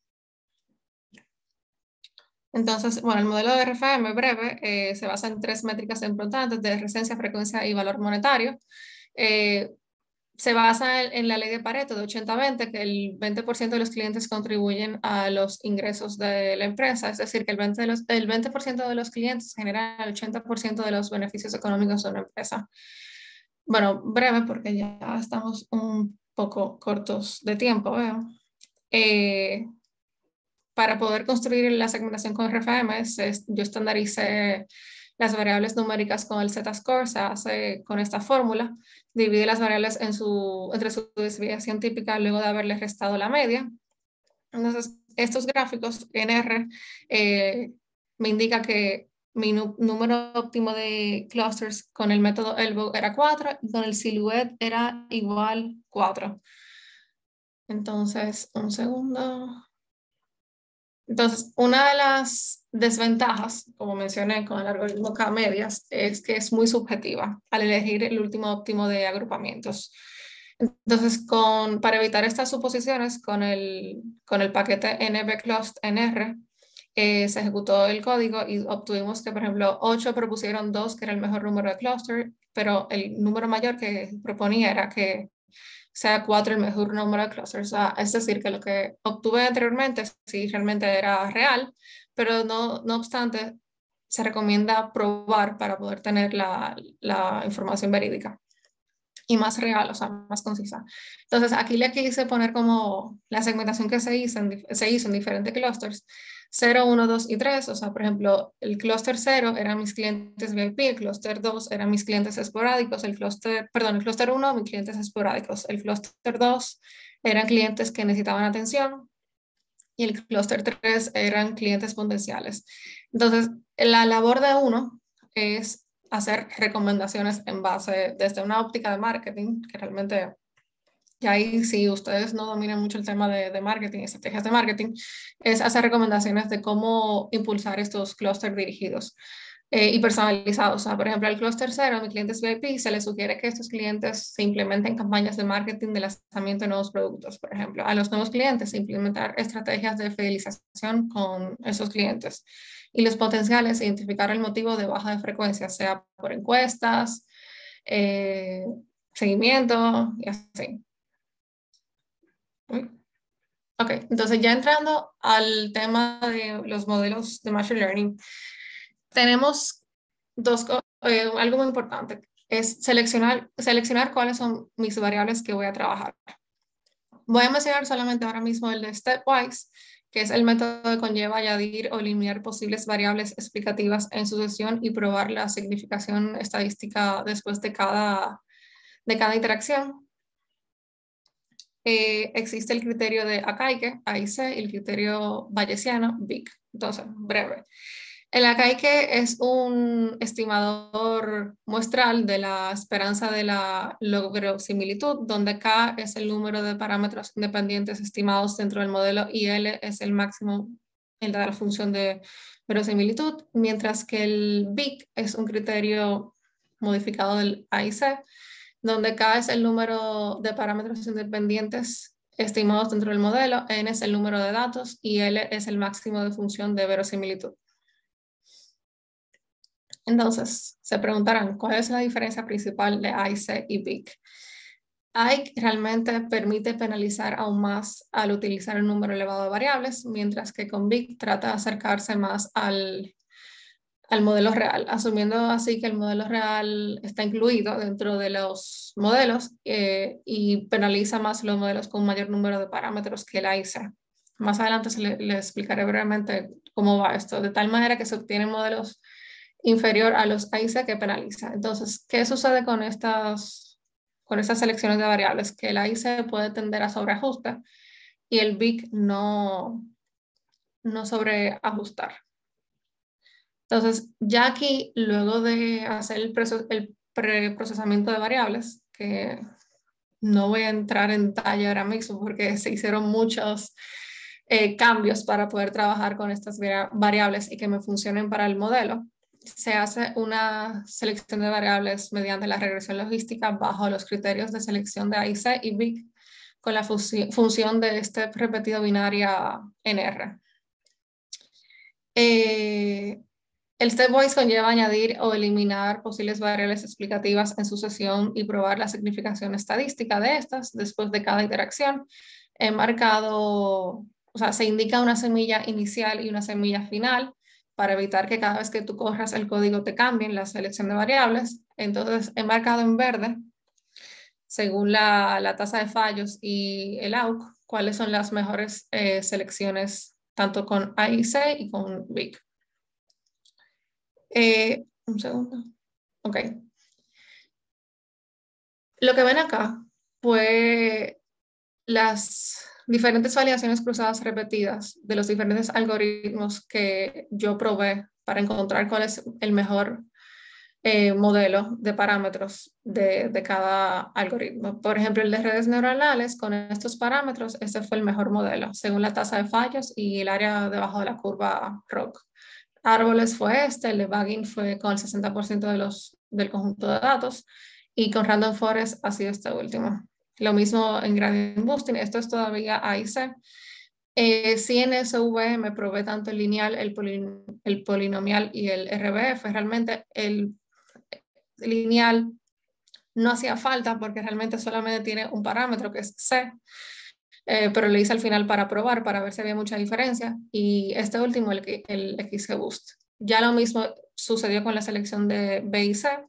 Entonces, bueno, el modelo de RFM breve se basa en 3 métricas importantes de resistencia, frecuencia y valor monetario. Se basa en la ley de Pareto de 80-20, que el 20% de los clientes contribuyen a los ingresos de la empresa, es decir, que el 20% de los clientes generan el 80% de los beneficios económicos de una empresa. Bueno, breve porque ya estamos un poco cortos de tiempo, veo. Para poder construir la segmentación con RFM, yo estandaricé las variables numéricas con el Z-score, se hace con esta fórmula, divide las variables entre su desviación típica luego de haberle restado la media. Entonces, estos gráficos en R me indica que mi número óptimo de clusters con el método ELBO era 4 y con el Silhouette era igual 4. Entonces, un segundo. Entonces, una de las desventajas, como mencioné con el algoritmo K-medias, es que es muy subjetiva al elegir el último óptimo de agrupamientos. Entonces, para evitar estas suposiciones, con el paquete nbclust-nr, se ejecutó el código y obtuvimos que, por ejemplo, 8 propusieron 2, que era el mejor número de cluster, pero el número mayor que proponía era que sea 4 el mejor número de clusters. Es decir, que lo que obtuve anteriormente sí realmente era real, pero no obstante, se recomienda probar para poder tener la información verídica y más real, o sea, más concisa. Entonces, aquí le quise poner como la segmentación que se hizo en diferentes clusters, 0, 1, 2 y 3. O sea, por ejemplo, el clúster 0 eran mis clientes VIP, el clúster 2 eran mis clientes esporádicos, el clúster 1, mis clientes esporádicos, el clúster 2 eran clientes que necesitaban atención y el clúster 3 eran clientes potenciales. Entonces, la labor de uno es hacer recomendaciones en base desde una óptica de marketing, que realmente, y ahí si ustedes no dominan mucho el tema de marketing, estrategias de marketing, es hacer recomendaciones de cómo impulsar estos clústeres dirigidos y personalizados. O sea, por ejemplo, al clúster 0, a mis clientes VIP, se les sugiere que estos clientes se implementen campañas de marketing de lanzamiento de nuevos productos. Por ejemplo, a los nuevos clientes, implementar estrategias de fidelización con esos clientes. Y los potenciales, identificar el motivo de baja de frecuencia, sea por encuestas, seguimiento y así. Ok, entonces ya entrando al tema de los modelos de Machine Learning, tenemos algo muy importante, es seleccionar cuáles son mis variables que voy a trabajar. Voy a mencionar solamente ahora mismo el de Stepwise, que es el método que conlleva añadir o eliminar posibles variables explicativas en sucesión y probar la significación estadística después de cada interacción. Existe el criterio de Akaike, AIC, y el criterio bayesiano, BIC. Entonces, breve. El Akaike es un estimador muestral de la esperanza de la logrosimilitud, donde K es el número de parámetros independientes estimados dentro del modelo y L es el máximo en la función de verosimilitud, mientras que el BIC es un criterio modificado del AIC, donde K es el número de parámetros independientes estimados dentro del modelo, N es el número de datos y L es el máximo de función de verosimilitud. Entonces, se preguntarán, ¿cuál es la diferencia principal de AIC y BIC? AIC realmente permite penalizar aún más al utilizar un número elevado de variables, mientras que con BIC trata de acercarse más al modelo real, asumiendo así que el modelo real está incluido dentro de los modelos y penaliza más los modelos con un mayor número de parámetros que el AIC. Más adelante le explicaré brevemente cómo va esto, de tal manera que se obtienen modelos inferior a los AIC que penaliza. Entonces, ¿qué sucede con estas selecciones de variables? Que el AIC puede tender a sobreajuste y el BIC no sobreajustar. Entonces, ya aquí, luego de hacer el preprocesamiento de variables, que no voy a entrar en detalle ahora mismo porque se hicieron muchos cambios para poder trabajar con estas variables y que me funcionen para el modelo, se hace una selección de variables mediante la regresión logística bajo los criterios de selección de AIC y BIC con la función de este repetido binaria NR. El Stepwise conlleva añadir o eliminar posibles variables explicativas en sucesión y probar la significación estadística de estas después de cada interacción. Se indica una semilla inicial y una semilla final para evitar que cada vez que tú corras el código te cambien la selección de variables. Entonces, he marcado en verde, según la tasa de fallos y el AUC, cuáles son las mejores selecciones, tanto con AIC y con BIC. Un segundo. Ok. Lo que ven acá fue las diferentes validaciones cruzadas repetidas de los diferentes algoritmos que yo probé para encontrar cuál es el mejor modelo de parámetros de cada algoritmo. Por ejemplo, el de redes neuronales, con estos parámetros, ese fue el mejor modelo, según la tasa de fallos y el área debajo de la curva ROC. Árboles fue el de Bagging fue con el 60% del conjunto de datos, y con Random Forest ha sido este último. Lo mismo en Gradient Boosting, esto es todavía A y C. Sí, en SV me probé tanto el lineal, el polinomial y el RBF. Realmente el lineal no hacía falta porque realmente solamente tiene un parámetro que es C, pero lo hice al final para probar, para ver si había mucha diferencia, y este último, el XGBoost. Ya lo mismo sucedió con la selección de B y C.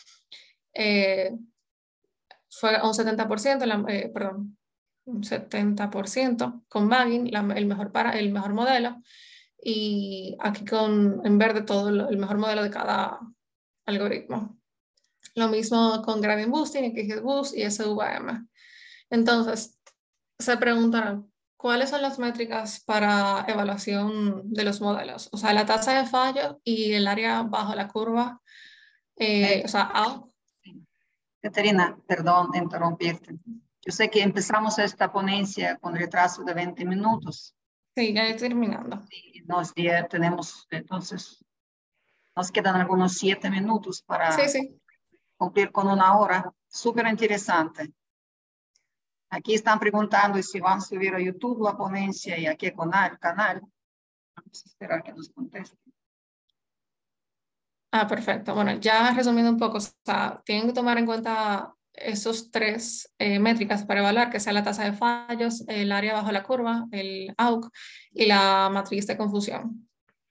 Fue un 70%, perdón, un 70% con Bagging, el mejor modelo, y aquí en verde todo el mejor modelo de cada algoritmo. Lo mismo con Gradient Boosting, XGBoost y SVM. Entonces, se preguntarán, ¿cuáles son las métricas para evaluación de los modelos? O sea, la tasa de fallo y el área bajo la curva, o sea, out. Caterina, perdón de interrumpirte. Yo sé que empezamos esta ponencia con retraso de 20 minutos. Sí, ya estoy terminando. Y tenemos, entonces, nos quedan algunos 7 minutos para Sí. cumplir con 1 hora. Súper interesante. Aquí están preguntando si van a subir a YouTube la ponencia y a qué canal. Vamos a esperar que nos contesten. Perfecto. Bueno, ya resumiendo un poco, o sea, tienen que tomar en cuenta esos 3 métricas para evaluar, que sea la tasa de fallos, el área bajo la curva, el AUC y la matriz de confusión.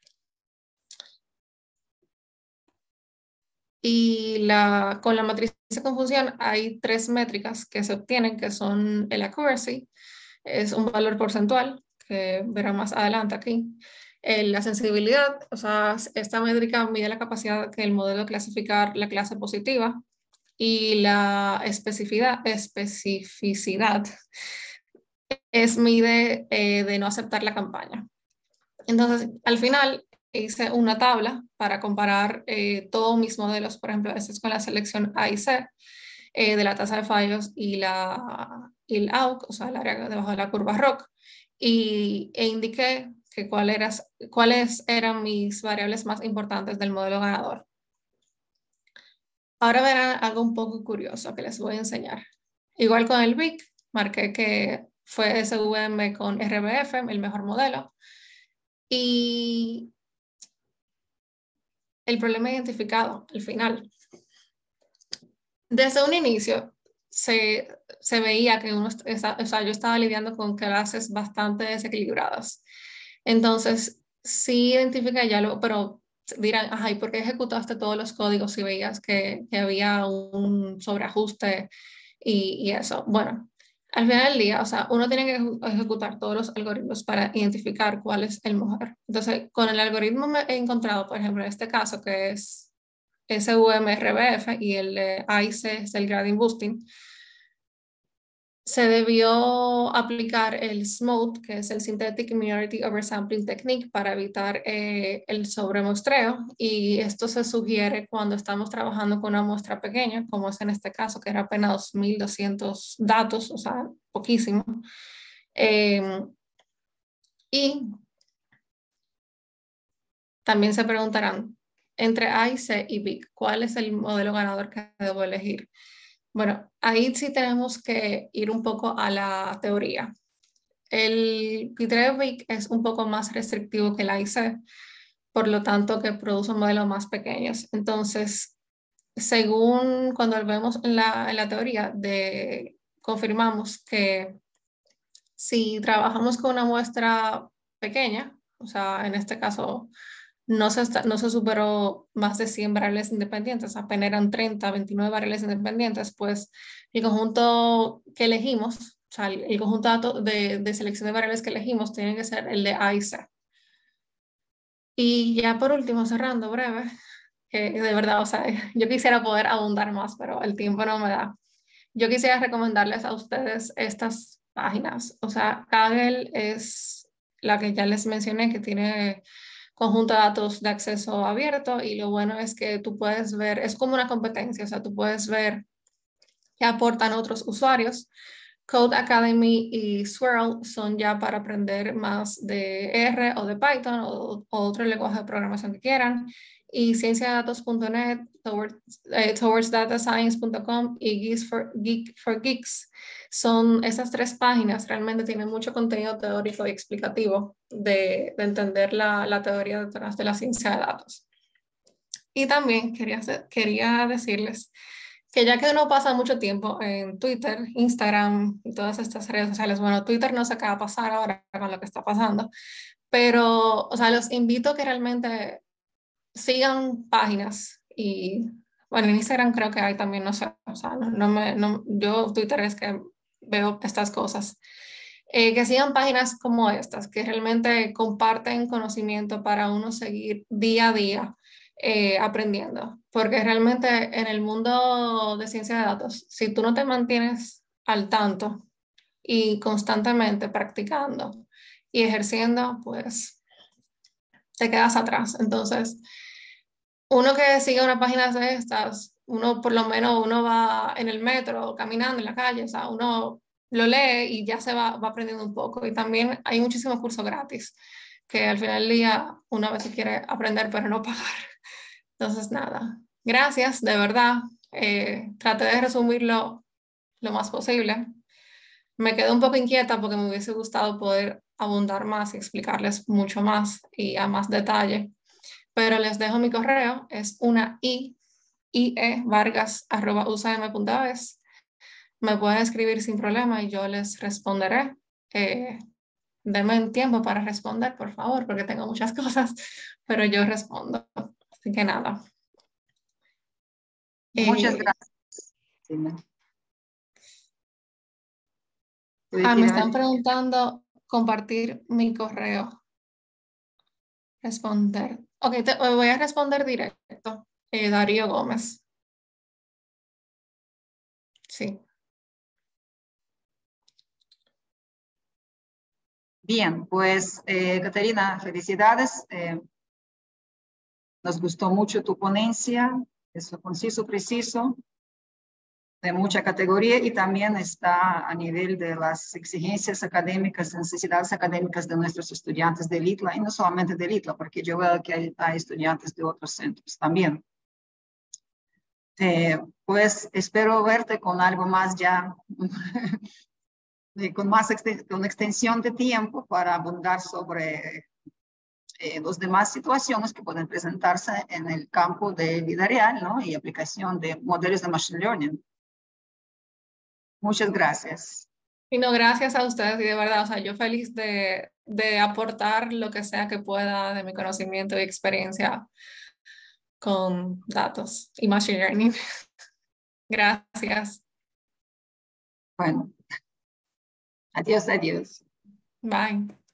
Y con la matriz de confusión hay 3 métricas que se obtienen, que son el accuracy, es un valor porcentual, que verán más adelante aquí. La sensibilidad, o sea, esta métrica mide la capacidad que el modelo de clasificar la clase positiva, y la especificidad mide de no aceptar la campaña. Entonces, al final hice una tabla para comparar todos mis modelos, por ejemplo, este es con la selección A y C, de la tasa de fallos y el AUC, o sea, el área debajo de la curva ROC, e indiqué que cuáles eran mis variables más importantes del modelo ganador. Ahora verán algo un poco curioso que les voy a enseñar. Igual con el BIC, marqué que fue SVM con RBF, el mejor modelo. Y el problema identificado al final. Desde un inicio se veía que yo estaba lidiando con clases bastante desequilibradas. Entonces, sí identifica pero dirán, ajá, ¿y por qué ejecutaste todos los códigos si veías que había un sobreajuste y eso? Bueno, al final del día, o sea, uno tiene que ejecutar todos los algoritmos para identificar cuál es el mejor. Entonces, con el algoritmo me he encontrado, por ejemplo, en este caso, que es SVM-RBF, y el de AIC es el Gradient Boosting, se debió aplicar el SMOTE, que es el Synthetic Minority Oversampling Technique, para evitar el sobremuestreo, y esto se sugiere cuando estamos trabajando con una muestra pequeña, como es en este caso, que era apenas 2.200 datos, o sea, poquísimo. Y también se preguntarán, entre AIC y BIC, ¿cuál es el modelo ganador que debo elegir? Bueno, ahí sí tenemos que ir un poco a la teoría. El criterio BIC es un poco más restrictivo que el AIC, por lo tanto que produce modelos más pequeños. Entonces, según cuando lo vemos en la teoría, confirmamos que si trabajamos con una muestra pequeña, o sea, en este caso no se superó más de 100 variables independientes, apenas eran 30, 29 variables independientes, pues el conjunto que elegimos, o sea, el conjunto de selección de variables que elegimos tiene que ser el de A y C. Y ya por último, cerrando breve, que de verdad, o sea, yo quisiera poder abundar más, pero el tiempo no me da. Yo quisiera recomendarles a ustedes estas páginas. O sea, Kaggle es la que ya les mencioné, que tiene conjunto de datos de acceso abierto, y lo bueno es que tú puedes ver, es como una competencia, o sea, tú puedes ver qué aportan otros usuarios. Code Academy y Swirl son ya para aprender más de R o de Python o otro lenguaje de programación que quieran. Y cienciadatos.net, towardsdatascience.com y Geek for Geeks son esas tres páginas. Realmente tienen mucho contenido teórico y explicativo de entender la teoría detrás de la ciencia de datos. Y también quería decirles que ya que uno pasa mucho tiempo en Twitter, Instagram y todas estas redes sociales, bueno, Twitter no sé qué va a pasar ahora con lo que está pasando, pero, o sea, los invito a que realmente sigan páginas y, bueno, en Instagram creo que hay también, no sé, o sea, yo Twitter es que veo estas cosas. Que sigan páginas como estas, que realmente comparten conocimiento para uno seguir día a día aprendiendo, porque realmente en el mundo de ciencia de datos, si tú no te mantienes al tanto y constantemente practicando y ejerciendo, pues te quedas atrás. Entonces, uno que sigue una página de estas, uno por lo menos uno va en el metro, caminando en la calle, o sea, uno lo lee y ya se va aprendiendo un poco. Y también hay muchísimos cursos gratis, que al final del día uno a veces quiere aprender pero no pagar. Entonces, nada, gracias, de verdad. Traté de resumirlo lo más posible. Me quedé un poco inquieta porque me hubiese gustado poder abundar más y explicarles mucho más y a más detalle. Pero les dejo mi correo, es vargas@usam.es. Me pueden escribir sin problema y yo les responderé. Denme un tiempo para responder, por favor, porque tengo muchas cosas, pero yo respondo. Así que nada. Muchas gracias. Sí, me están preguntando compartir mi correo. Responder. Ok, voy a responder directo. Darío Gómez. Sí. Bien, pues Caterina, felicidades. Nos gustó mucho tu ponencia, es conciso, preciso, de mucha categoría y también está a nivel de las exigencias académicas, necesidades académicas de nuestros estudiantes del ITLA y no solamente del ITLA, porque yo veo que hay estudiantes de otros centros también. Pues espero verte con algo más ya, con extensión de tiempo para abundar sobre las demás situaciones que pueden presentarse en el campo de vida real, ¿no? Y aplicación de modelos de Machine Learning. Muchas gracias. Y no, gracias a ustedes y de verdad, o sea, yo feliz de aportar lo que sea que pueda de mi conocimiento y experiencia con datos y Machine Learning. Gracias. Bueno, adiós, adiós. Bye.